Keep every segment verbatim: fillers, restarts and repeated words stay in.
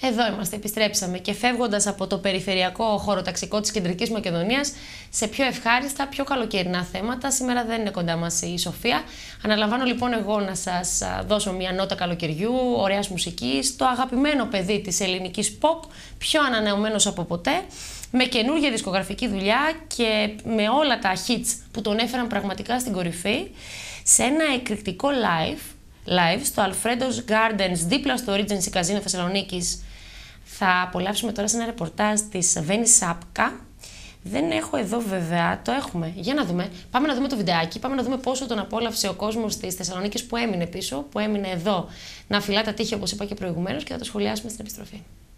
Εδώ είμαστε, επιστρέψαμε και φεύγοντας από το περιφερειακό χωροταξικό της Κεντρικής Μακεδονίας σε πιο ευχάριστα, πιο καλοκαιρινά θέματα. Σήμερα δεν είναι κοντά μας η Σοφία. Αναλαμβάνω λοιπόν εγώ να σας δώσω μια νότα καλοκαιριού, ωραίας μουσικής, το αγαπημένο παιδί της ελληνικής pop, πιο ανανεωμένος από ποτέ, με καινούργια δισκογραφική δουλειά και με όλα τα hits που τον έφεραν πραγματικά στην κορυφή, σε ένα εκρηκτικό live, live στο Alfredo's Gardens, δίπλα στο Regency Casino Θεσσαλονίκης. Θα απολαύσουμε τώρα σε ένα ρεπορτάζ της Βέννη Σάπκα. Δεν έχω εδώ βέβαια, το έχουμε. Για να δούμε. Πάμε να δούμε το βιντεάκι, πάμε να δούμε πόσο τον απόλαυσε ο κόσμος της Θεσσαλονίκης που έμεινε πίσω, που έμεινε εδώ να φυλά τα τείχη όπως είπα και προηγουμένως, και θα το σχολιάσουμε στην επιστροφή.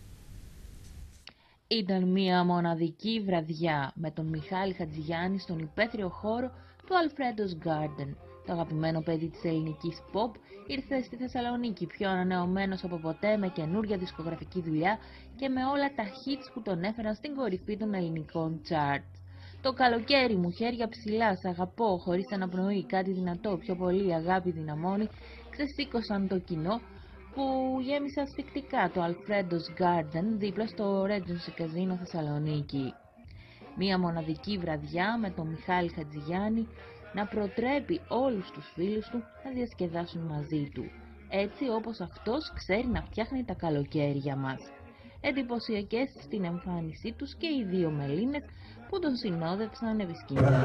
Ήταν μια μοναδική βραδιά με τον Μιχάλη Χατζηγιάννη στον υπαίθριο χώρο του Alfredo's Garden. Το αγαπημένο παιδί της ελληνικής pop ήρθε στη Θεσσαλονίκη πιο ανανεωμένος από ποτέ, με καινούργια δισκογραφική δουλειά και με όλα τα hits που τον έφεραν στην κορυφή των ελληνικών charts. Το καλοκαίρι μου, χέρια ψηλά, σ' αγαπώ, χωρίς αναπνοή, κάτι δυνατό, πιο πολύ αγάπη δυναμώνει, ξεσήκωσαν το κοινό που γέμισε ασφυκτικά το Alfredo's Garden δίπλα στο Regency Casino Θεσσαλονίκη. Μία μοναδική βραδιά με τον Μιχάλη Χατζηγιάννη να προτρέπει όλους τους φίλους του να διασκεδάσουν μαζί του, έτσι όπως αυτός ξέρει να φτιάχνει τα καλοκαίρια μας. Εντυπωσιακές στην εμφάνισή τους και οι δύο μελίνες που τον συνόδευσαν επί σκηνής.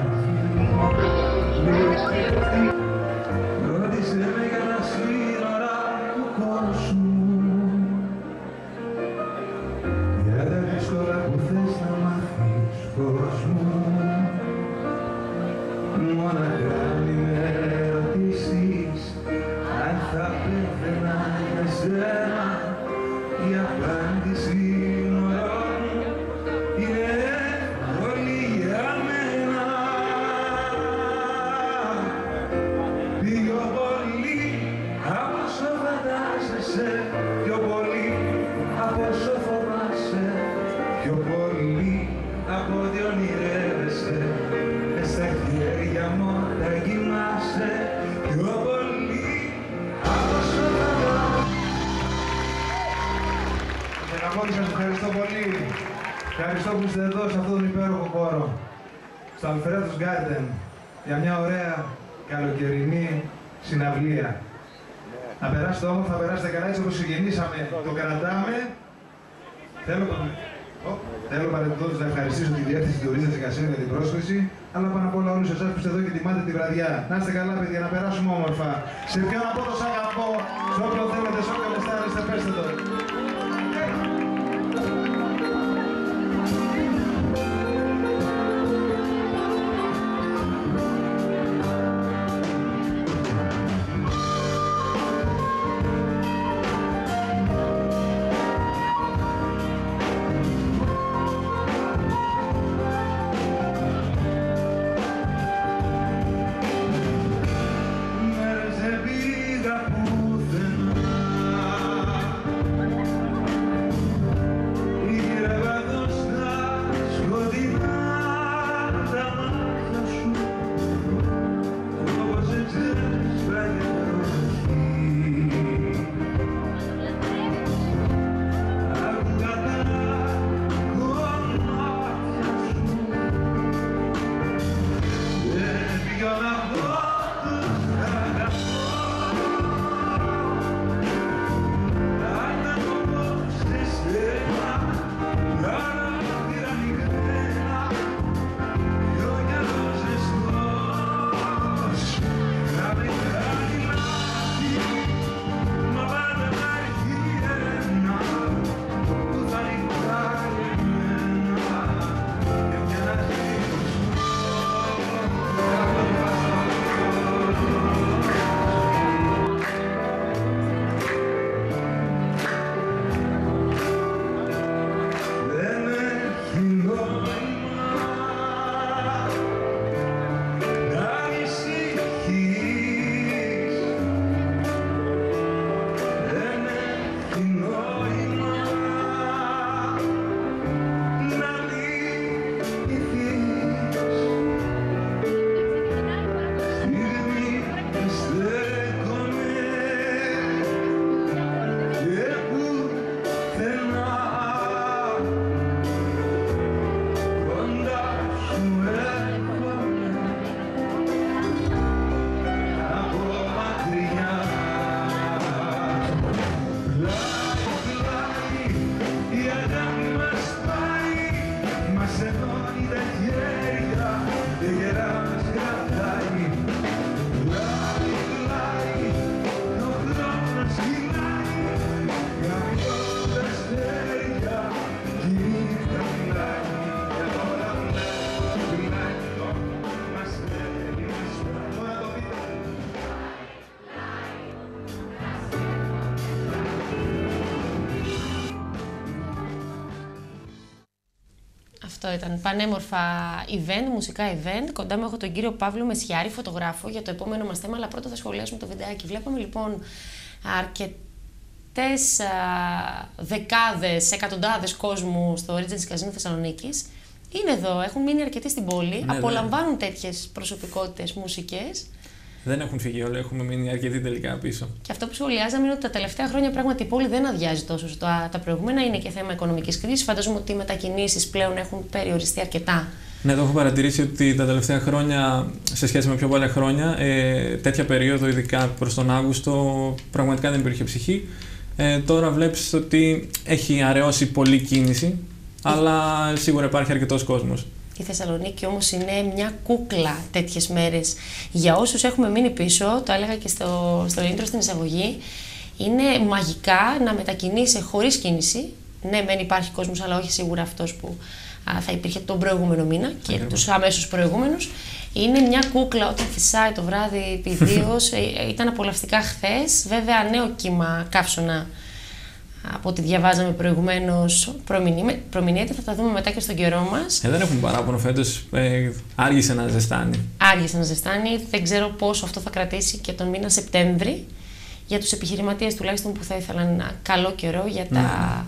Σας ευχαριστώ πολύ. Ευχαριστώ που είστε εδώ σε αυτόν τον υπέροχο χώρο, στο Alfredo's Garden, για μια ωραία καλοκαιρινή συναυλία. Να περάσετε όμορφα, θα περάσετε καλά, έτσι όπως ξεκινήσαμε, το κρατάμε. Θέλω, θέλω παρεμπιπτόντως να ευχαριστήσω τη διεύθυνση του Regency Casino για την πρόσκληση, αλλά πάνω απ' όλα όλους εσάς που είστε εδώ και τιμάτε τη βραδιά. Να είστε καλά, παιδιά, να περάσουμε όμορφα. Σε ποιον από το σ' αγαπώ, σε όποιον θέλετε, σε όποιον αισθάνεστε, πέστε το. Αυτό ήταν πανέμορφα event, μουσικά event. Κοντά μου έχω τον κύριο Παύλο Μεσιάρη, φωτογράφο, για το επόμενο μας θέμα, αλλά πρώτα θα σχολιάσουμε το βιντεάκι. Βλέπαμε λοιπόν αρκετές α, δεκάδες, εκατοντάδες κόσμου στο Regency Casino Θεσσαλονίκης. Είναι εδώ, έχουν μείνει αρκετοί στην πόλη, ναι, απολαμβάνουν ναι. τέτοιες προσωπικότητες μουσικές. Δεν έχουν φύγει όλοι, έχουμε μείνει αρκετοί τελικά πίσω. Και αυτό που σχολιάζαμε είναι ότι τα τελευταία χρόνια πράγματι η πόλη δεν αδειάζει τόσο. Τα, τα προηγούμενα είναι και θέμα οικονομικής κρίσης. Φαντάζομαι ότι οι μετακινήσεις πλέον έχουν περιοριστεί αρκετά. Ναι, το έχω παρατηρήσει ότι τα τελευταία χρόνια, σε σχέση με πιο πολλά χρόνια, ε, τέτοια περίοδο, ειδικά προς τον Αύγουστο, πραγματικά δεν υπήρχε ψυχή. Ε, τώρα βλέπεις ότι έχει αραιώσει πολλή κίνηση, αλλά σίγουρα υπάρχει αρκετός κόσμος. Η Θεσσαλονίκη όμως είναι μια κούκλα τέτοιες μέρες. Για όσους έχουμε μείνει πίσω, το έλεγα και στο, στο intro στην εισαγωγή, είναι μαγικά να μετακινείσαι χωρίς κίνηση. Ναι, μεν υπάρχει κόσμος, αλλά όχι σίγουρα αυτός που α, θα υπήρχε τον προηγούμενο μήνα και yeah. τους αμέσως προηγούμενους. Είναι μια κούκλα όταν φυσάει το βράδυ πηδίως. Ήταν απολαυστικά χθες. Βέβαια, νέο κύμα καύσωνα από ό,τι διαβάζαμε προηγουμένως προμηνύεται, θα τα δούμε μετά και στον καιρό μας. Ε, δεν έχουμε παράπονο φέτος, ε, άργησε να ζεστάνει. Άργησε να ζεστάνει, δεν ξέρω πόσο αυτό θα κρατήσει και τον μήνα Σεπτέμβρη. Για τους επιχειρηματίες τουλάχιστον που θα ήθελαν ένα καλό καιρό για τα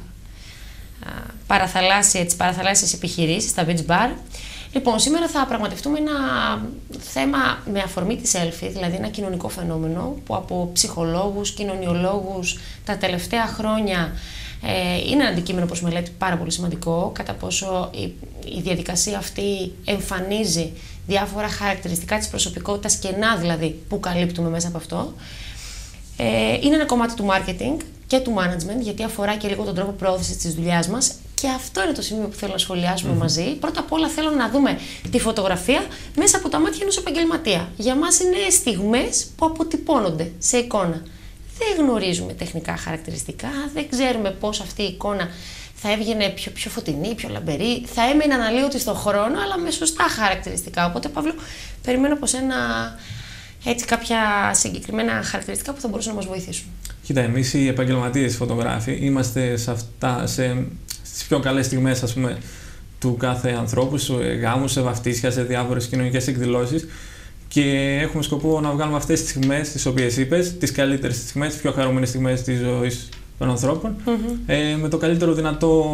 mm. α, παραθαλάσσια, τις παραθαλάσσιες επιχειρήσεις, τα beach bar. Λοιπόν, σήμερα θα πραγματευτούμε ένα θέμα με αφορμή τη selfie, δηλαδή ένα κοινωνικό φαινόμενο που από ψυχολόγους, κοινωνιολόγους τα τελευταία χρόνια ε, είναι ένα αντικείμενο προς μελέτη πάρα πολύ σημαντικό, κατά πόσο η, η διαδικασία αυτή εμφανίζει διάφορα χαρακτηριστικά της προσωπικότητας, κενά δηλαδή που καλύπτουμε μέσα από αυτό. Ε, είναι ένα κομμάτι του marketing και του management, γιατί αφορά και λίγο τον τρόπο προώθησης της δουλειάς μας. Και αυτό είναι το σημείο που θέλω να σχολιάσουμε mm-hmm. μαζί. Πρώτα απ' όλα θέλω να δούμε τη φωτογραφία μέσα από τα μάτια ενός επαγγελματία. Για μας είναι στιγμές που αποτυπώνονται σε εικόνα. Δεν γνωρίζουμε τεχνικά χαρακτηριστικά, δεν ξέρουμε πώς αυτή η εικόνα θα έβγαινε πιο, πιο φωτεινή, πιο λαμπερή, θα έμεινε αναλύωτη στον χρόνο, αλλά με σωστά χαρακτηριστικά. Οπότε, Παύλο, περιμένω από σένα έτσι κάποια συγκεκριμένα χαρακτηριστικά που θα μπορούσαν να μας βοηθήσουν. Κοίτα, εμείς οι επαγγελματίες φωτογράφοι είμαστε σε αυτά, σε, στις πιο καλές στιγμές, ας πούμε, του κάθε ανθρώπου, σε γάμους, σε βαφτίσια, σε διάφορες κοινωνικές εκδηλώσεις και έχουμε σκοπό να βγάλουμε αυτές τις στιγμές τις οποίες είπες, τις καλύτερες στιγμές, τις πιο χαρούμενες στιγμές της ζωής των ανθρώπων, mm-hmm. ε, με το καλύτερο δυνατό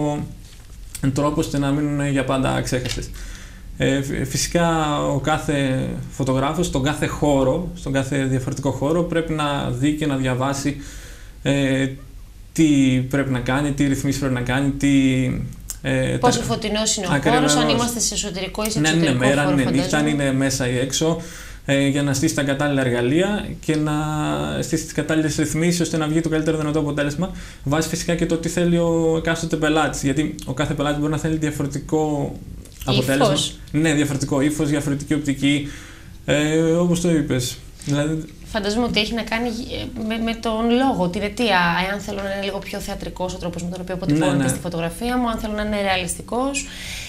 τρόπο ώστε να μείνουν για πάντα αξέχαστες. Ε, φυσικά ο κάθε φωτογράφος στον κάθε χώρο, στον κάθε διαφορετικό χώρο πρέπει να δει και να διαβάσει ε, τι πρέπει να κάνει, τι ρυθμίσεις πρέπει να κάνει, τι... Ε, πόσο τα... φωτεινός είναι ο ακριβώς, χώρος, αν είμαστε σε εσωτερικό ή σε εξωτερικό ναι, είναι μέρα, χώρο, είναι νύχτα, αν είναι μέσα ή έξω, ε, για να στήσει τα κατάλληλα εργαλεία και να στήσει τις κατάλληλες ρυθμίσεις ώστε να βγει το καλύτερο δυνατό αποτέλεσμα. Βάζει φυσικά και το τι θέλει ο εκάστοτε πελάτης, γιατί ο κάθε πελάτης μπορεί να θέλει διαφορετικό αποτέλεσμα. Ύφος. Ναι, διαφορετικό ύφος, διαφορετική οπτική, ε, όπως το είπες. Δηλαδή... Φανταζόμαι ότι έχει να κάνει με, με τον λόγο, την αιτία. Εάν θέλω να είναι λίγο πιο θεατρικός ο τρόπος με τον οποίο αποτυπώνεται ναι, ναι. στη φωτογραφία μου, αν θέλω να είναι ρεαλιστικός.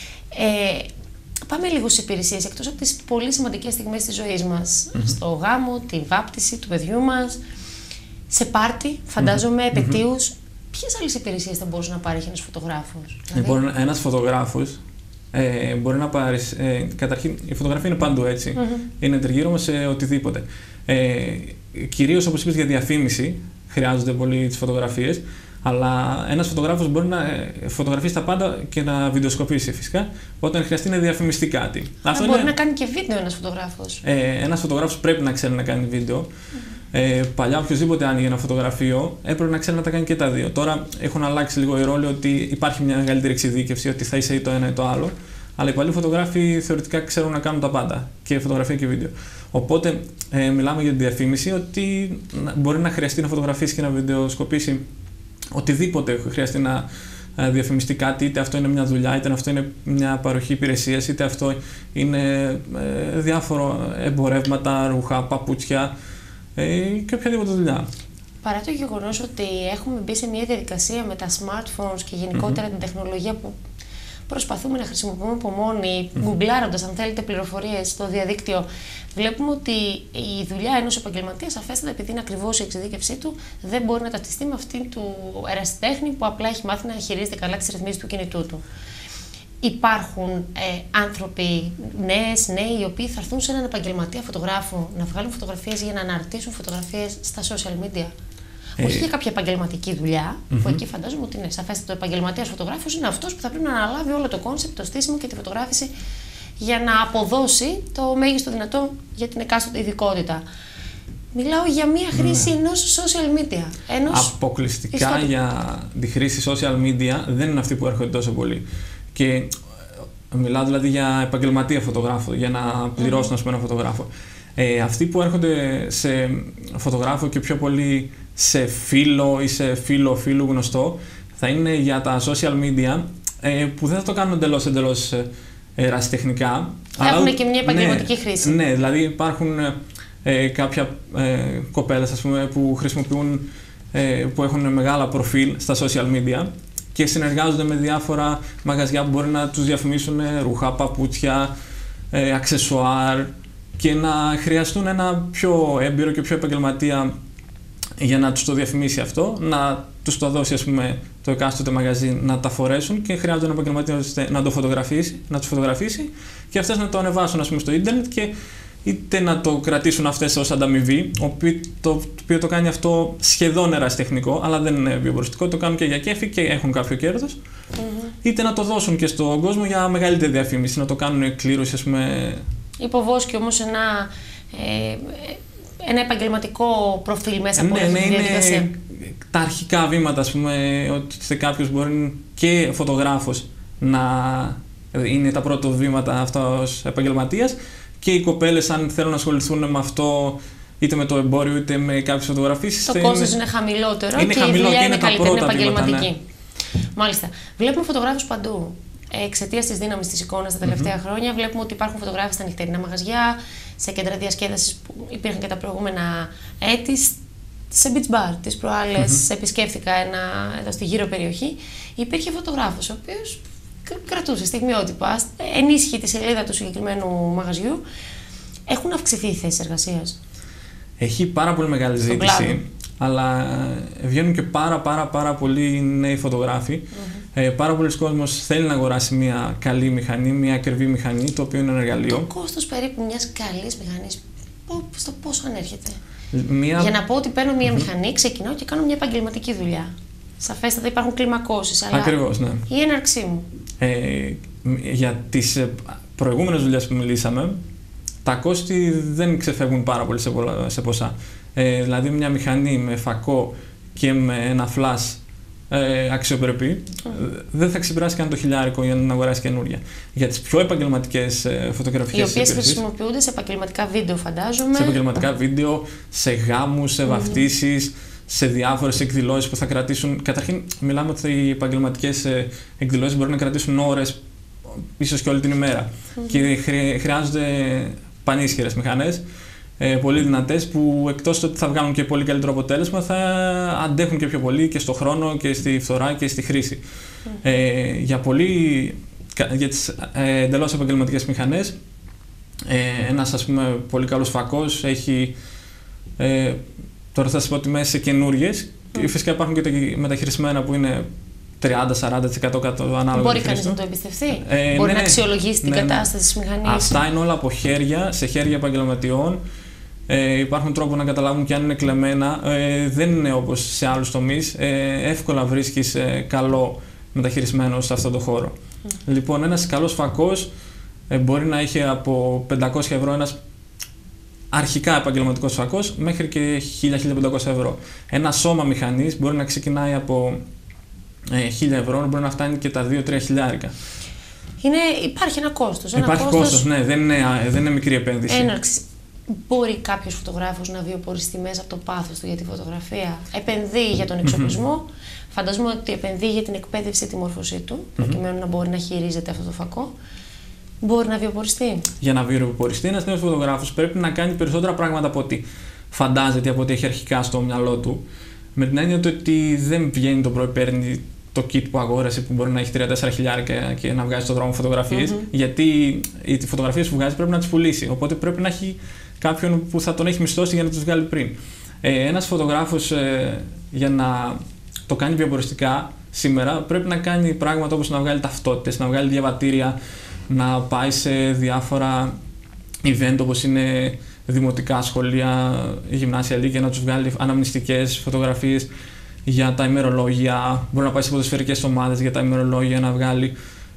Ε, πάμε λίγο στις υπηρεσίες, εκτός από τις πολύ σημαντικές στιγμές της ζωής μας. Mm-hmm. Στο γάμο, τη βάπτιση του παιδιού μας, σε πάρτι, φαντάζομαι, mm-hmm. επετείους. Ποιες άλλες υπηρεσίες θα μπορούσε να παρέχει ένας φωτογράφος? Λοιπόν, δηλαδή... ένας φωτογράφος Ε, μπορεί να πάρεις, ε, καταρχήν η φωτογραφία είναι παντού έτσι, mm-hmm. είναι τριγύρω μας σε οτιδήποτε. Ε, κυρίως όπως είπες για διαφήμιση χρειάζονται πολύ τις φωτογραφίες, αλλά ένας φωτογράφος μπορεί να φωτογραφίσει τα πάντα και να βιντεοσκοπήσει φυσικά όταν χρειαστεί να διαφημιστεί κάτι. Αυτό μπορεί είναι... να κάνει και βίντεο ένας φωτογράφος. Ε, ένας φωτογράφος πρέπει να ξέρει να κάνει βίντεο. Mm-hmm. Ε, παλιά οποιοδήποτε άνοιγε ένα φωτογραφείο έπρεπε να ξέρει να τα κάνει και τα δύο. Τώρα έχουν αλλάξει λίγο οι ρόλοι, ότι υπάρχει μια μεγαλύτερη εξειδίκευση, ότι θα είσαι ή το ένα ή το άλλο. Αλλά οι παλιοί φωτογράφοι θεωρητικά ξέρουν να κάνουν τα πάντα, και φωτογραφία και βίντεο. Οπότε ε, μιλάμε για τη διαφήμιση, ότι μπορεί να χρειαστεί να φωτογραφίσει και να βιντεοσκοπήσει οτιδήποτε χρειαστεί να διαφημιστεί κάτι, είτε αυτό είναι μια δουλειά, είτε αυτό είναι μια παροχή υπηρεσίας, είτε αυτό είναι ε, διάφορα εμπορεύματα, ρούχα, παπούτσια και οποιαδήποτε δουλειά. Παρά το γεγονός ότι έχουμε μπει σε μια διαδικασία με τα smartphones και γενικότερα mm-hmm. την τεχνολογία που προσπαθούμε να χρησιμοποιούμε από μόνοι, mm-hmm. γκουγκλάροντας αν θέλετε πληροφορίες στο διαδίκτυο, βλέπουμε ότι η δουλειά ενός επαγγελματία, αφέστατα επειδή είναι ακριβώς η εξειδίκευσή του, δεν μπορεί να ταυτιστεί με αυτήν του ερασιτέχνη που απλά έχει μάθει να χειρίζεται καλά τις ρυθμίσεις του κινητού του. υπάρχουν ε, άνθρωποι, νέες, νέοι, οι οποίοι θα έρθουν σε έναν επαγγελματία φωτογράφο να βγάλουν φωτογραφίες για να αναρτήσουν φωτογραφίες στα social media. Ε, Όχι για κάποια επαγγελματική δουλειά, mm-hmm. που εκεί φαντάζομαι ότι είναι σαφέστατο. Ο επαγγελματίας φωτογράφος είναι αυτός που θα πρέπει να αναλάβει όλο το κόνσεπτ, το στήσιμο και τη φωτογράφηση για να αποδώσει το μέγιστο δυνατό για την εκάστοτε ειδικότητα. Μιλάω για μία χρήση ναι. ενός social media. Ενός αποκλειστικά ιστότυπου. Για τη χρήση social media δεν είναι αυτοί που έρχονται τόσο πολύ. Και μιλάω δηλαδή για επαγγελματία φωτογράφο, για να πληρώσουν mm-hmm. ένα φωτογράφο. Ε, αυτοί που έρχονται σε φωτογράφο και πιο πολύ σε φίλο ή σε φίλο φίλου γνωστό, θα είναι για τα social media ε, που δεν θα το κάνουν εντελώς εντελώς ε, ερασιτεχνικά. Θα αλλά, έχουν και μια επαγγελματική ναι, χρήση. Ναι, δηλαδή υπάρχουν ε, κάποια ε, κοπέλες ας πούμε, που χρησιμοποιούν, ε, που έχουν μεγάλα προφίλ στα social media και συνεργάζονται με διάφορα μαγαζιά που μπορεί να τους διαφημίσουν ρούχα, παπούτσια, ε, αξεσουάρ και να χρειαστούν ένα πιο έμπειρο και πιο επαγγελματία για να τους το διαφημίσει αυτό, να τους το δώσει ας πούμε, το εκάστοτε μαγαζί να τα φορέσουν και χρειάζονται ένα επαγγελματία να το φωτογραφίσει, να τους φωτογραφίσει και αυτές να το ανεβάσουν ας πούμε, στο ίντερνετ και είτε να το κρατήσουν αυτές ως ανταμοιβή, το οποίο το κάνει αυτό σχεδόν ερασιτεχνικό, αλλά δεν είναι βιοποριστικό, το κάνουν και για κέφι και έχουν κάποιο κέρδος, mm-hmm. είτε να το δώσουν και στον κόσμο για μεγαλύτερη διαφήμιση, να το κάνουν κλήρωση ας πούμε. Υποβόσκει όμως ένα, ε, ένα επαγγελματικό προφίλ μέσα από ναι, αυτή ναι, τη διαδικασία. Είναι τα αρχικά βήματα, ας πούμε, ότι σε κάποιος μπορεί και φωτογράφος να είναι τα πρώτα βήματα αυτά ως επαγγελματίας και οι κοπέλες αν θέλουν να ασχοληθούν με αυτό είτε με το εμπόριο είτε με κάποιες φωτογραφίσεις. Το κόστος είναι, είναι χαμηλότερο είναι και χαμηλό η δουλειά και είναι, είναι καλύτερη, είναι επαγγελματική. Βήματα, ναι. Μάλιστα. Βλέπουμε φωτογράφους παντού. Εξαιτίας της δύναμης της εικόνας τα τελευταία mm-hmm. χρόνια, βλέπουμε ότι υπάρχουν φωτογράφοι στα νυχτερινά μαγαζιά, σε κέντρα διασκέδασης που υπήρχαν και τα προηγούμενα έτη, σε beach bar. Τις προάλλες mm-hmm. επισκέφθηκα ένα εδώ στη γύρω περιοχή. Υπήρχε φωτογράφος, ο οποίος κρατούσε στιγμιότυπα, ενίσχυε τη σελίδα του συγκεκριμένου μαγαζιού. Έχουν αυξηθεί οι θέσεις εργασίας. Έχει πάρα πολύ μεγάλη Στον ζήτηση, κλάδο. αλλά βγαίνουν και πάρα πάρα πάρα πολλοί νέοι φωτογράφοι. Mm-hmm. Ε, πάρα πολλοί κόσμος θέλει να αγοράσει μια καλή μηχανή, μια ακριβή μηχανή, το οποίο είναι ένα εργαλείο. Το κόστος περίπου μιας καλής μηχανής, στο πόσο ανέρχεται? Μια... Για να πω ότι παίρνω μια mm-hmm. μηχανή, ξεκινάω και κάνω μια επαγγελματική δουλειά. Σαφέστατα υπάρχουν κλιμακώσεις, αλλά ακριβώς, ναι. η έναρξή μου. Ε, για τις προηγούμενες δουλειές που μιλήσαμε, τα κόστη δεν ξεφεύγουν πάρα πολύ σε, πολλά, σε ποσά. Ε, δηλαδή μια μηχανή με φακό και με ένα flash ε, αξιοπρεπή mm. δεν θα ξεπεράσει καν το χιλιάρικο για να αγοράσει καινούρια. Για τις πιο επαγγελματικές ε, φωτογραφικές οι οποίες χρησιμοποιούνται σε επαγγελματικά βίντεο, φαντάζομαι. Σε επαγγελματικά βίντεο, σε γάμους, σε mm. βαφτίσεις, σε διάφορες εκδηλώσεις που θα κρατήσουν. Καταρχήν, μιλάμε ότι οι επαγγελματικές εκδηλώσεις μπορούν να κρατήσουν ώρες, ίσως και όλη την ημέρα. Mm-hmm. Και χρειάζονται πανίσχυρες μηχανές, ε, πολύ δυνατές, που εκτός ότι θα βγάλουν και πολύ καλύτερο αποτέλεσμα, θα αντέχουν και πιο πολύ και στο χρόνο και στη φθορά και στη χρήση. Mm-hmm. Ε, για, πολύ, για τις ε, εντελώς επαγγελματικές μηχανές, ε, ένας ας πούμε πολύ καλός φακός έχει. Ε, Τώρα θα σας πω τιμές σε καινούριες. Mm. Φυσικά υπάρχουν και τα μεταχειρισμένα που είναι τριάντα με σαράντα τοις εκατό ανάλογα. Μπορεί κανείς να το εμπιστευτεί? Ε, Μπορεί ναι, να αξιολογήσει την ναι, κατάσταση της μηχανής? Αυτά είναι όλα από χέρια, σε χέρια επαγγελματιών. Ε, υπάρχουν τρόποι να καταλάβουν και αν είναι κλεμμένα. Ε, δεν είναι όπως σε άλλους τομείς. Ε, εύκολα βρίσκεις ε, καλό μεταχειρισμένο σε αυτόν τον χώρο. Mm. Λοιπόν, ένας καλός φακός ε, μπορεί να έχει από πεντακόσια ευρώ ένας αρχικά επαγγελματικός φακός μέχρι και χίλια με χίλια πεντακόσια ευρώ. Ένα σώμα μηχανής μπορεί να ξεκινάει από ε, χίλια ευρώ, μπορεί να φτάνει και τα δύο με τρία χιλιάρικα. Είναι, υπάρχει ένα κόστος. Ένα υπάρχει κόστος, κόστος, ναι, δεν είναι, δεν είναι μικρή επένδυση. Έναρξη. Μπορεί κάποιος φωτογράφος να βιοποριστεί μέσα από το πάθος του για τη φωτογραφία? Επενδύει για τον εξοπλισμό. Mm-hmm. Φαντάζομαι ότι επενδύει για την εκπαίδευση τη μόρφωσή του, mm-hmm. προκειμένου να μπορεί να χειρίζεται αυτό το φακό. Μπορεί να βιοποριστεί. Για να βιοποριστεί, ένας νέος φωτογράφος πρέπει να κάνει περισσότερα πράγματα από ό,τι φαντάζεται, από ό,τι έχει αρχικά στο μυαλό του. Με την έννοια ότι δεν βγαίνει το πρωί, παίρνει το kit που αγόρασε που μπορεί να έχει τρία με τέσσερα χιλιάρικα και να βγάζει στον δρόμο φωτογραφίες. Mm-hmm. Γιατί οι φωτογραφίες που βγάζει πρέπει να τις πουλήσει. Οπότε πρέπει να έχει κάποιον που θα τον έχει μισθώσει για να τις βγάλει πριν. Ε, ένας φωτογράφος ε, για να το κάνει βιοποριστικά σήμερα πρέπει να κάνει πράγματα όπως να βγάλει ταυτότητες, να βγάλει διαβατήρια, να πάει σε διάφορα event όπως είναι δημοτικά σχολεία, γυμνάσια, λύκεια, να τους βγάλει αναμνηστικές φωτογραφίες για τα ημερολόγια. Μπορεί να πάει σε ποδοσφαιρικές ομάδες για τα ημερολόγια να βγάλει.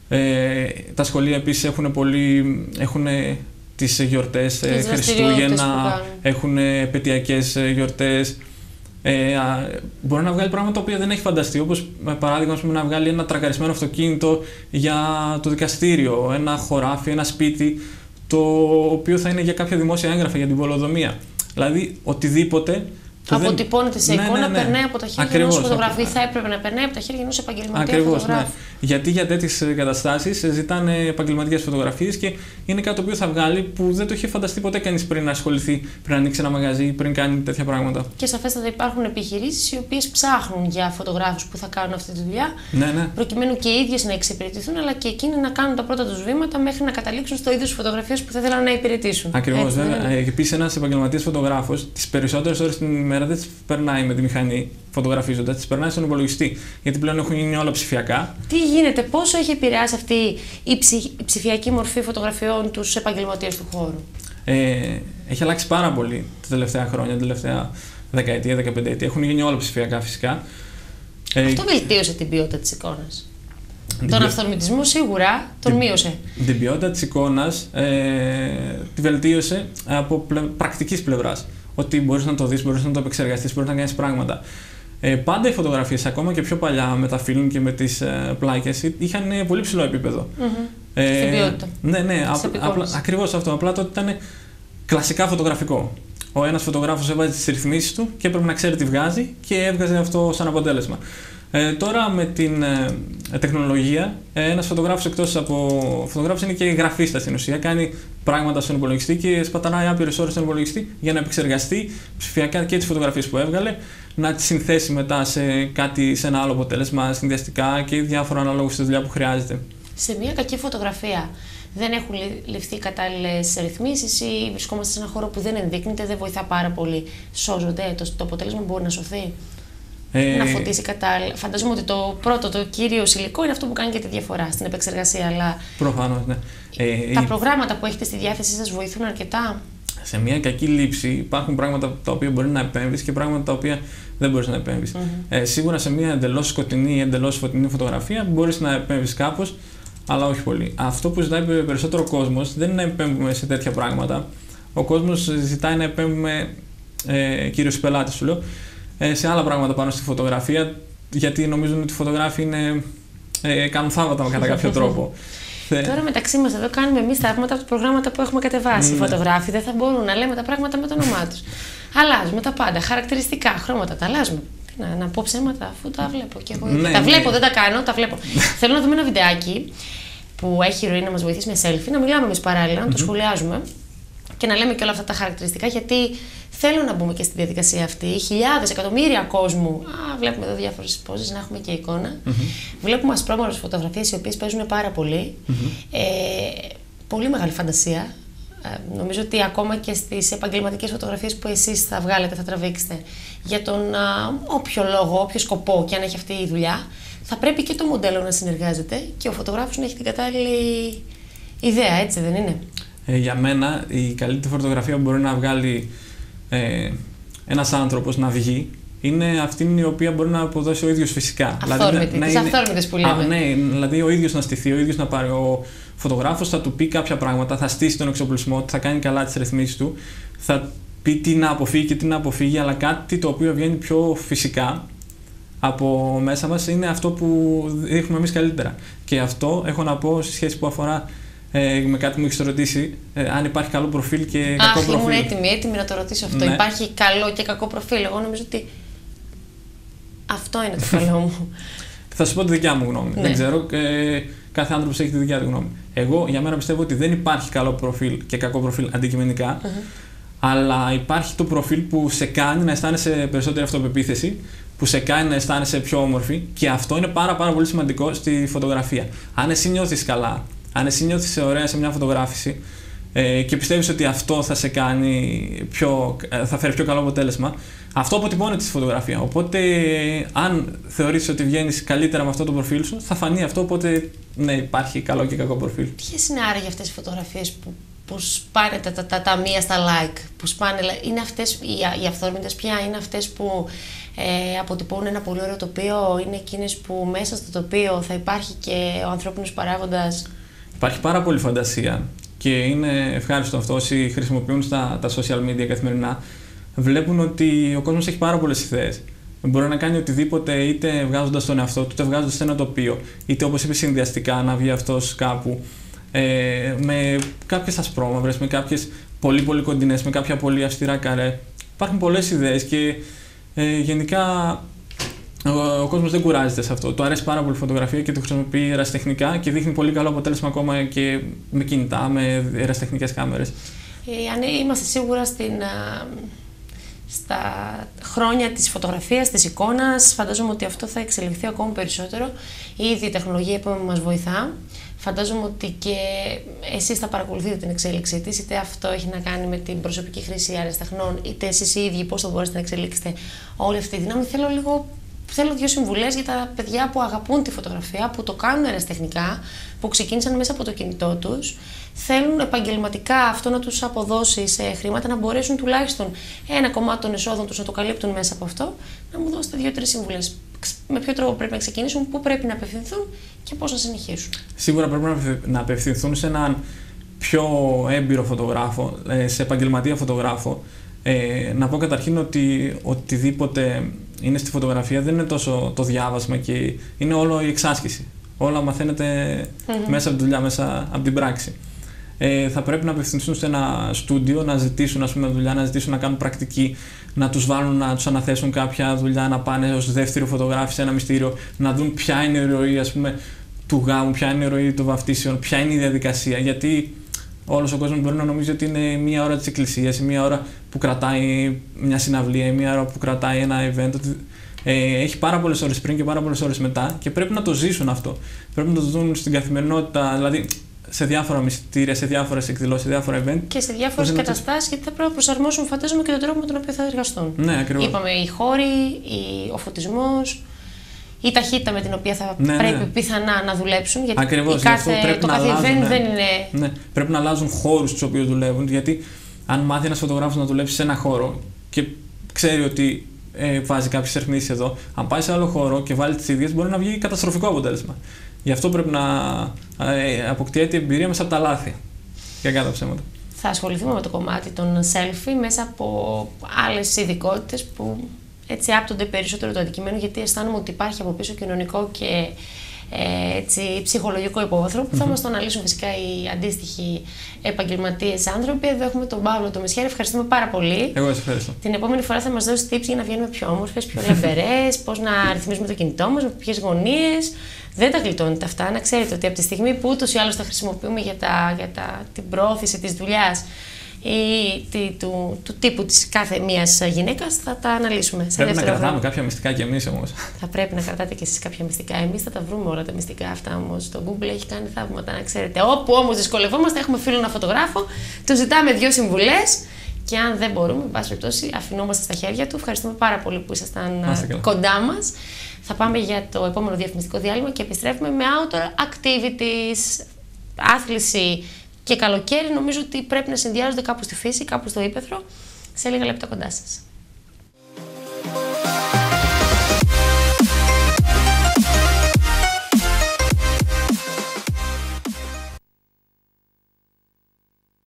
Ε, τα σχολεία επίσης έχουν, πολύ, έχουν τις γιορτές, τις Χριστούγεννα, έχουν επαιτειακές γιορτές. Ε, μπορεί να βγάλει πράγματα τα οποία δεν έχει φανταστεί, όπως παράδειγμα πούμε, να βγάλει ένα τρακαρισμένο αυτοκίνητο για το δικαστήριο, ένα χωράφι, ένα σπίτι, το οποίο θα είναι για κάποια δημόσια έγγραφα, για την πολεοδομία. Δηλαδή οτιδήποτε. Αποτυπώνεται σε ναι, εικόνα, ναι, ναι. περνάει από τα χέρια ενός φωτογράφου ή θα έπρεπε να περνάει από τα χέρια ενός επαγγελματία φωτογράφου. Ναι. Γιατί για τέτοιες καταστάσεις ζητάνε επαγγελματικές φωτογραφίες και είναι κάτι το οποίο θα βγάλει που δεν το είχε φανταστεί ποτέ κανείς πριν να ασχοληθεί, πριν να ανοίξει ένα μαγαζί, πριν κάνει τέτοια πράγματα. Και σαφέστατα υπάρχουν επιχειρήσεις οι οποίες ψάχνουν για φωτογράφους που θα κάνουν αυτή τη δουλειά, ναι, ναι. προκειμένου και οι ίδιες να εξυπηρετηθούν, αλλά και εκείνοι να κάνουν τα πρώτα τους βήματα μέχρι να καταλήξουν στο είδος φωτογραφίας που θα ήθελαν να υπηρετήσουν. Ακριβώς, βέβαια. Επίσης, ένας επαγγελματίας φωτογράφος τις περισσότερες ώρες την ημέρα δεν τις περνάει με τη μηχανή φωτογραφίζοντας, τις περνάει στον υπολογιστή. Γιατί πλέον έχουν γίνει όλα ψηφιακά. Τι γίνεται, πόσο έχει επηρεάσει αυτή η, ψη, η ψηφιακή μορφή φωτογραφιών τους επαγγελματίες του χώρου? Ε, έχει αλλάξει πάρα πολύ τα τελευταία χρόνια, τα τελευταία δεκαετία, δεκαπενταετία. Έχουν γίνει όλα ψηφιακά φυσικά. Αυτό ε, βελτίωσε την ποιότητα της εικόνας. Τον ποιο... αυθορμητισμό σίγουρα τον την... μείωσε. Την ποιότητα της εικόνας ε, τη βελτίωσε από πλε... πρακτικής πλευράς. Ότι μπορείς να το δεις, μπορείς να το επεξεργαστείς, μπορείς να κάνεις πράγματα. Ε, πάντα οι φωτογραφίες, ακόμα και πιο παλιά με τα film και με τις ε, πλάκες, είχαν πολύ ψηλό επίπεδο. Mm-hmm. Ε, Στην ποιότητα. Ναι, ναι, απλά, ακριβώς αυτό. Απλά τότε ήταν κλασικά φωτογραφικό. Ο ένας φωτογράφος έβαζε τις ρυθμίσεις του και έπρεπε να ξέρει τι βγάζει και έβγαζε αυτό σαν αποτέλεσμα. Ε, τώρα με την ε, τεχνολογία, ε, ένας φωτογράφος εκτός από φωτογράφος είναι και γραφίστας στην ουσία. Κάνει πράγματα στον υπολογιστή και σπαταλάει άπειρες ώρες στον υπολογιστή για να επεξεργαστεί ψηφιακά και τις φωτογραφίες που έβγαλε, να τις συνθέσει μετά σε, κάτι, σε ένα άλλο αποτέλεσμα, συνδυαστικά και διάφορα ανάλογα στη δουλειά που χρειάζεται. Σε μια κακή φωτογραφία δεν έχουν ληφθεί κατάλληλες ρυθμίσεις ή βρισκόμαστε σε ένα χώρο που δεν ενδείκνυται, δεν βοηθά πάρα πολύ? Σώζονται, το, το αποτέλεσμα μπορεί να σωθεί? Ε... Να φωτίσει κατάλληλα. Φανταζόμαι ότι το πρώτο, το κύριο υλικό είναι αυτό που κάνει και τη διαφορά στην επεξεργασία. Αλλά προφανώς, ναι. Τα ε, προγράμματα που έχετε στη διάθεσή σας βοηθούν αρκετά? Σε μια κακή λήψη υπάρχουν πράγματα τα οποία μπορεί να επέμβεις και πράγματα τα οποία δεν μπορείς να επέμβεις. Mm-hmm. Ε, σίγουρα σε μια εντελώς σκοτεινή ή εντελώς φωτεινή φωτογραφία μπορείς να επέμβεις κάπως, αλλά όχι πολύ. Αυτό που ζητάει περισσότερο ο κόσμος δεν είναι να επέμβουμε σε τέτοια πράγματα. Ο κόσμος ζητάει να επέμβουμε, ε, κυρίως οι πελάτες σου λέω, σε άλλα πράγματα πάνω στη φωτογραφία, γιατί νομίζουν ότι οι φωτογράφοι είναι, ε, κάνουν θαύματα κατά κάποιο τρόπο. Τώρα μεταξύ μας εδώ κάνουμε εμείς θαύματα από τα προγράμματα που έχουμε κατεβάσει. Οι φωτογράφοι δεν θα μπορούν να λέμε τα πράγματα με το όνομά τους. Αλλάζουμε τα πάντα, χαρακτηριστικά, χρώματα, τα αλλάζουμε. Να, να πω ψέματα αφού τα βλέπω και εγώ. Ναι, τα ναι. βλέπω, δεν τα κάνω, τα βλέπω. Θέλω να δούμε ένα βιντεάκι που έχει η ροή να μας βοηθήσει με selfie, να μιλάμε εμείς παράλληλα, να το σχολιάζουμε και να λέμε και όλα αυτά τα χαρακτηριστικά, γιατί θέλω να μπούμε και στη διαδικασία αυτή. Χιλιάδες, εκατομμύρια κόσμου. Α, βλέπουμε εδώ διάφορες πόζες, να έχουμε και εικόνα. Mm-hmm. Βλέπουμε ασπρόμαυρες φωτογραφίες οι οποίες παίζουν πάρα πολύ. Mm-hmm. Ε, πολύ μεγάλη φαντασία. Ε, νομίζω ότι ακόμα και στις επαγγελματικές φωτογραφίες που εσείς θα βγάλετε, θα τραβήξετε, για τον α, όποιο λόγο, όποιο σκοπό και αν έχει αυτή η δουλειά, θα πρέπει και το μοντέλο να συνεργάζεται και ο φωτογράφος να έχει την κατάλληλη ιδέα, έτσι δεν είναι? Ε, για μένα, η καλύτερη φωτογραφία που μπορεί να βγάλει ε, ένας άνθρωπος να βγει είναι αυτή η οποία μπορεί να αποδώσει ο ίδιος φυσικά. Αυθόρμητη, δηλαδή, τις αυθόρμητες που λέμε. Α, ναι, δηλαδή ο ίδιος να στηθεί, ο ίδιος να πάρει. Ο φωτογράφος θα του πει κάποια πράγματα, θα στήσει τον εξοπλισμό, θα κάνει καλά τις ρυθμίσεις του, θα πει τι να αποφύγει και τι να αποφύγει, αλλά κάτι το οποίο βγαίνει πιο φυσικά από μέσα μας είναι αυτό που δείχνουμε εμείς καλύτερα. Και αυτό έχω να πω σε σχέση που αφορά ε, με κάτι που μου έχεις ρωτήσει, ε, αν υπάρχει καλό προφίλ και Αχ, κακό προφίλ. Ήμουν έτοιμη, έτοιμη να το ρωτήσω αυτό. Ναι. Υπάρχει καλό και κακό προφίλ? Εγώ νομίζω ότι αυτό είναι το καλό μου. Θα σου πω τη δικιά μου γνώμη. Ναι. Δεν ξέρω, ε, κάθε άνθρωπος έχει τη δικιά του γνώμη. Εγώ για μένα πιστεύω ότι δεν υπάρχει καλό προφίλ και κακό προφίλ αντικειμενικά, mm-hmm. αλλά υπάρχει το προφίλ που σε κάνει να αισθάνεσαι περισσότερη αυτοπεποίθηση, που σε κάνει να αισθάνεσαι πιο όμορφη, και αυτό είναι πάρα, πάρα πολύ σημαντικό στη φωτογραφία. Αν εσύ νιώθεις καλά, αν εσύ νιώθεις ωραία σε μια φωτογράφηση, ε, και πιστεύεις ότι αυτό θα σε κάνει πιο, θα φέρει πιο καλό αποτέλεσμα, αυτό αποτυπώνεται στη φωτογραφία. Οπότε, αν θεωρείς ότι βγαίνεις καλύτερα με αυτό το προφίλ σου, θα φανεί αυτό. Οπότε, ναι, υπάρχει καλό και κακό προφίλ. Ποιες είναι άραγε αυτές οι φωτογραφίες που, που σπάνε τα, τα, τα, τα μία στα like, που σπάνε, είναι αυτές οι, οι αυθόρμητες πια, είναι αυτές που ε, αποτυπώνουν ένα πολύ ωραίο τοπίο, είναι εκείνες που μέσα στο τοπίο θα υπάρχει και ο ανθρώπινος παράγοντας? Υπάρχει πάρα πολύ φαντασία και είναι ευχάριστο αυτό. Όσοι χρησιμοποιούν στα, τα social media καθημερινά, βλέπουν ότι ο κόσμος έχει πάρα πολλές ιδέες. Μπορεί να κάνει οτιδήποτε, είτε βγάζοντας τον εαυτό του, είτε βγάζοντας ένα τοπίο, είτε, όπως είπε, συνδυαστικά να βγει αυτός κάπου ε, με κάποιες ασπρόμαυρες, με κάποιες πολύ πολύ κοντινές, με κάποια πολύ αυστηρά καρέ. Υπάρχουν πολλές ιδέες και ε, γενικά ο, ο κόσμος δεν κουράζεται σε αυτό. Του αρέσει πάρα πολύ η φωτογραφία και το χρησιμοποιεί ερασιτεχνικά και δείχνει πολύ καλό αποτέλεσμα ακόμα και με κινητά, με ερασιτεχνικές κάμερες. Ε, αν είμαστε σίγουρα στην, α, στα χρόνια της φωτογραφίας, της εικόνας, φαντάζομαι ότι αυτό θα εξελιχθεί ακόμη περισσότερο. Ήδη η τεχνολογία που μας βοηθά. Φαντάζομαι ότι και εσείς θα παρακολουθείτε την εξέλιξή της, είτε αυτό έχει να κάνει με την προσωπική χρήση αεραστεχνών, είτε εσείς οι ίδιοι πώς θα μπορέσετε να εξελίξετε όλη αυτή τη δύναμη. Θέλω λίγο Θέλω δύο συμβουλές για τα παιδιά που αγαπούν τη φωτογραφία, που το κάνουν αεραστεχνικά, που ξεκίνησαν μέσα από το κινητό τους. Θέλουν επαγγελματικά αυτό να τους αποδώσει σε χρήματα, να μπορέσουν τουλάχιστον ένα κομμάτι των εσόδων τους να το καλύπτουν μέσα από αυτό. Να μου δώσετε δύο-τρεις συμβουλές. Με ποιο τρόπο πρέπει να ξεκινήσουν, πού πρέπει να απευθυνθούν και πώς να συνεχίσουν. Σίγουρα πρέπει να απευθυνθούν σε έναν πιο έμπειρο φωτογράφο, σε επαγγελματία φωτογράφο. Ε, να πω καταρχήν ότι οτιδήποτε είναι στη φωτογραφία δεν είναι τόσο το διάβασμα και είναι όλο η εξάσκηση. Όλα μαθαίνεται mm-hmm. μέσα από τη δουλειά, μέσα από την πράξη. Ε, θα πρέπει να απευθυνθούν σε ένα στούντιο, να ζητήσουν, ας πούμε, δουλειά, να ζητήσουν να κάνουν πρακτική, να τους βάλουν, να τους αναθέσουν κάποια δουλειά, να πάνε ως δεύτερο φωτογράφη σε ένα μυστήριο, να δουν ποια είναι η ροή, ας πούμε, του γάμου, ποια είναι η ροή των βαφτίσεων, ποια είναι η διαδικασία. Γιατί όλος ο κόσμος μπορεί να νομίζει ότι είναι μία ώρα της εκκλησίας, μία ώρα που κρατάει μια συναυλία, μία ώρα που κρατάει ένα event. Ε, έχει πάρα πολλές ώρες πριν και πάρα πολλές ώρες μετά και πρέπει να το ζήσουν αυτό. Πρέπει να το δουν στην καθημερινότητα, δηλαδή σε διάφορα μυστήρια, σε διάφορες εκδηλώσεις, σε διάφορα event. Και σε διάφορες καταστάσεις, γιατί θα πρέπει να προσαρμόσουν, φαντάζομαι, και τον τρόπο με τον οποίο θα εργαστούν. Ναι, ακριβώς. Είπαμε οι χώροι, η, ο φωτισμός, η ταχύτητα με την οποία θα ναι, πρέπει ναι. πιθανά να δουλέψουν. Γιατί ακριβώς, η κάθε, πρέπει το να κάθε αλλάζουν, event ναι. δεν είναι. Ναι, πρέπει να αλλάζουν χώρους στους οποίους δουλεύουν. Γιατί αν μάθει ένας φωτογράφος να δουλέψει σε ένα χώρο και ξέρει ότι ε, βάζει κάποιες ερμηνείες εδώ, αν πάει σε άλλο χώρο και βάλει τις ίδιες, μπορεί να βγει καταστροφικό αποτέλεσμα. Γι' αυτό πρέπει να ε, αποκτιέται εμπειρία μέσα από τα λάθη. Για κάτω ψέματα. Θα ασχοληθούμε με το κομμάτι των selfie μέσα από άλλες ειδικότητες που έτσι άπτονται περισσότερο το αντικείμενο, γιατί αισθάνομαι ότι υπάρχει από πίσω κοινωνικό και ε, έτσι, ψυχολογικό υπόβαθρο που θα mm-hmm. μας το αναλύσουν φυσικά οι αντίστοιχοι επαγγελματίες άνθρωποι. Εδώ έχουμε τον Παύλο το Μεσχέρη. Ευχαριστούμε πάρα πολύ. Εγώ σας ευχαριστώ. Την επόμενη φορά θα μας δώσει tips για να βγαίνουμε πιο όμορφες, πιο λαμπερές, πώς να ρυθμίζουμε το κινητό μας, με ποιες γωνίες. Δεν τα γλιτώνετε αυτά. Να ξέρετε ότι από τη στιγμή που ούτως ή άλλως τα χρησιμοποιούμε για, τα, για τα, την προώθηση της δουλειάς ή τη, του, του τύπου της κάθε μίας γυναίκας, θα τα αναλύσουμε. Πρέπει να κρατάμε χρόνο. κάποια μυστικά κι εμείς όμως. Θα πρέπει να κρατάτε κι εσείς κάποια μυστικά. Εμείς θα τα βρούμε όλα τα μυστικά αυτά όμως. Το Google έχει κάνει θαύματα, να ξέρετε. Όπου όμως δυσκολευόμαστε, έχουμε φίλο ένα φωτογράφο, του ζητάμε δύο συμβουλές και αν δεν μπορούμε, εν πάση περιπτώσει, αφινόμαστε στα χέρια του. Ευχαριστούμε πάρα πολύ που ήσασταν κοντά μας. Θα πάμε για το επόμενο διαφημιστικό διάλειμμα και επιστρέφουμε με outdoor activities, άθληση και καλοκαίρι. Νομίζω ότι πρέπει να συνδυάζονται κάπου στη φύση, κάπου στο ύπαιθρο. Σε λίγα λεπτά κοντά σας.